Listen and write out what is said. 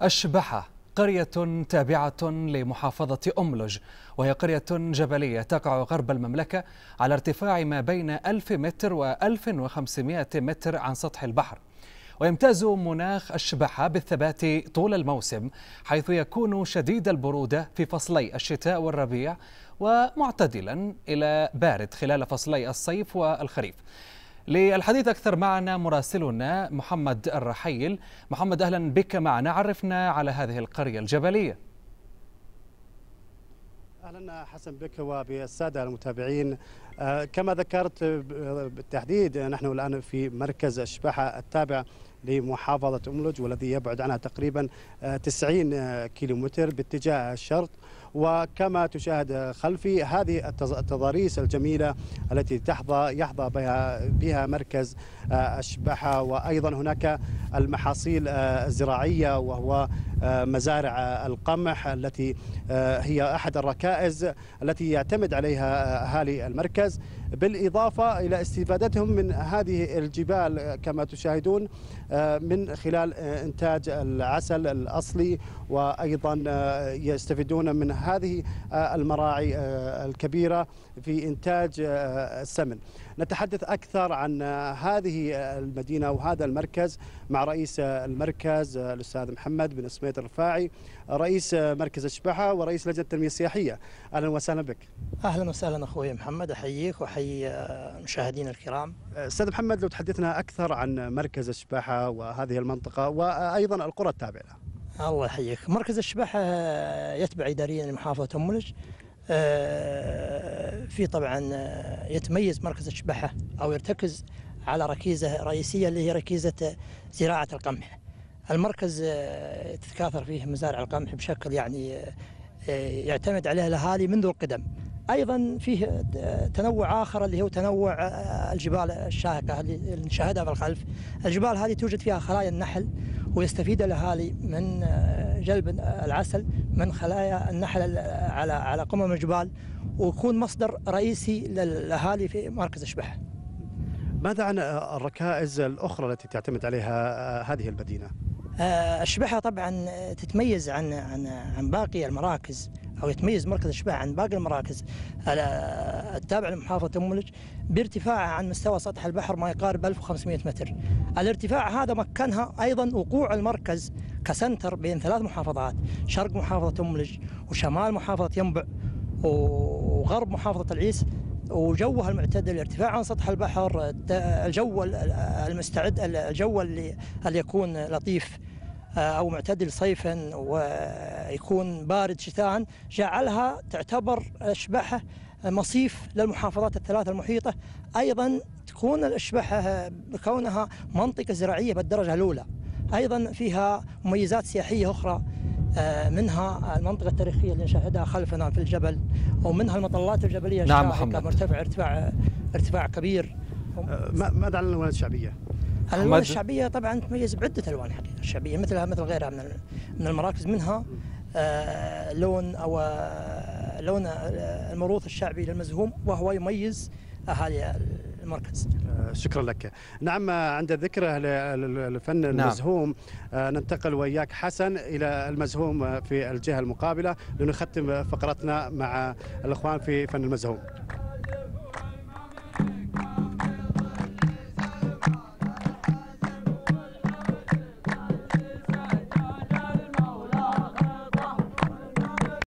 الشبحة قرية تابعة لمحافظة أملج، وهي قرية جبلية تقع غرب المملكة على ارتفاع ما بين 1000 متر و1500 متر عن سطح البحر. ويمتاز مناخ الشبحة بالثبات طول الموسم، حيث يكون شديد البرودة في فصلي الشتاء والربيع، ومعتدلا إلى بارد خلال فصلي الصيف والخريف. للحديث أكثر معنا مراسلنا محمد الرحيل. محمد، أهلا بك معنا، عرفنا على هذه القرية الجبلية. أهلا حسن بك وبالسادة المتابعين. كما ذكرت بالتحديد نحن الآن في مركز الشبحة التابع لمحافظة أملج، والذي يبعد عنها تقريبا 90 كيلومتر باتجاه الشرق. وكما تشاهد خلفي هذه التضاريس الجميلة التي يحظى بها مركز الشبحة، وأيضا هناك المحاصيل الزراعية وهو مزارع القمح التي هي أحد الركائز التي يعتمد عليها أهالي المركز، بالإضافة إلى استفادتهم من هذه الجبال كما تشاهدون من خلال إنتاج العسل الأصلي، وأيضا يستفيدون من هذه المراعي الكبيرة في إنتاج السمن. نتحدث أكثر عن هذه المدينة وهذا المركز مع رئيس المركز الأستاذ محمد بن سميت الرفاعي، رئيس مركز الشبحة ورئيس لجنة التنمية السياحية. أهلا وسهلا بك. أهلا وسهلا أخوي محمد، أحييك وأحيي المشاهدين الكرام. أستاذ محمد، لو تحدثنا أكثر عن مركز الشبحة وهذه المنطقة وأيضا القرى التابعة. الله يحييك. مركز الشبحة يتبع إداريا لمحافظة أملج. في طبعا يتميز مركز الشبحة أو يرتكز على ركيزة رئيسية اللي هي ركيزة زراعة القمح. المركز تتكاثر فيه مزارع القمح بشكل يعتمد عليه الأهالي منذ القدم. أيضا فيه تنوع آخر اللي هو تنوع الجبال الشاهقة اللي نشاهدها في الخلف. الجبال هذه توجد فيها خلايا النحل، ويستفيد الأهالي من جلب العسل من خلايا النحل على قمم الجبال، ويكون مصدر رئيسي للأهالي في مركز الشبحة. ماذا عن الركائز الأخرى التي تعتمد عليها هذه المدينة؟ الشبحة طبعا تتميز عن باقي المراكز، أو يتميز مركز الشبحة عن باقي المراكز التابعة لمحافظة أملج بارتفاعها عن مستوى سطح البحر ما يقارب 1500 متر. الارتفاع هذا مكنها أيضا وقوع المركز كسنتر بين 3 محافظات، شرق محافظة أملج وشمال محافظة ينبع وغرب محافظة العيس، وجوها المعتدل، ارتفاع عن سطح البحر، الجو المستعد، الجو اللي يكون لطيف أو معتدل صيفا ويكون بارد شتاء، جعلها تعتبر الشبحة مصيف للمحافظات ال3 المحيطة. أيضا تكون الشبحة بكونها منطقة زراعية بالدرجة الأولى، أيضا فيها مميزات سياحية أخرى، منها المنطقة التاريخية اللي نشاهدها خلفنا في الجبل، ومنها المطلات الجبلية الشاهقة مرتفع ارتفاع كبير. ماذا عن الألوان الشعبية؟ الألوان الشعبية طبعا تميز بعدة ألوان حقيقة الشعبية مثل غيرها من المراكز، منها لون الموروث الشعبي للمزهوم، وهو يميز أهالي المركز. شكرا لك. نعم، عند الذكر لفن المزهوم ننتقل وإياك حسن إلى المزهوم في الجهة المقابلة لنختم فقرتنا مع الإخوان في فن المزهوم.